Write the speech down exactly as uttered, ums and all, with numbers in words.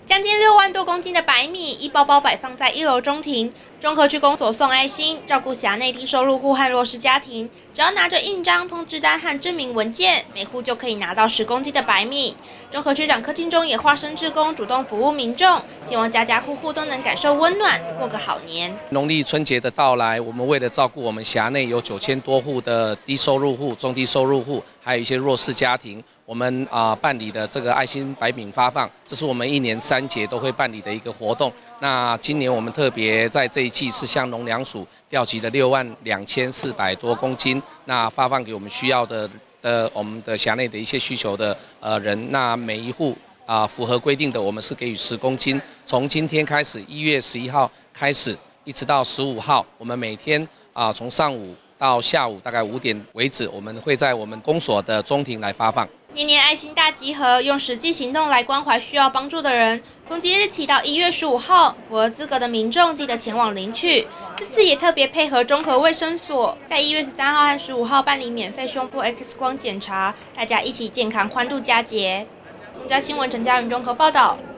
将近六万多公斤的白米一包包摆放在一楼中庭，中和区公所送爱心，照顾辖内低收入户和弱势家庭。只要拿着印章、通知单和证明文件，每户就可以拿到十公斤的白米。中和区长柯金忠也化身志工，主动服务民众，希望家家户户都能感受温暖，过个好年。 农历春节的到来，我们为了照顾我们辖内有九千多户的低收入户、中低收入户，还有一些弱势家庭。 我们啊、呃、办理的这个爱心白饼发放，这是我们一年三节都会办理的一个活动。那今年我们特别在这一季是向农粮署调集了六万两千四百多公斤，那发放给我们需要的呃我们的辖内的一些需求的呃人。那每一户啊、呃、符合规定的，我们是给予十公斤。从今天开始，一月十一号开始，一直到十五号，我们每天啊、呃、从上午到下午大概五点为止，我们会在我们公所的中庭来发放。 年年爱心大集合，用实际行动来关怀需要帮助的人。从即日起到一月十五号，符合资格的民众记得前往领取。这次也特别配合中和卫生所，在一月十三号和十五号办理免费胸部 X 光检查，大家一起健康欢度佳节。中嘉新闻陈嘉云综合报道。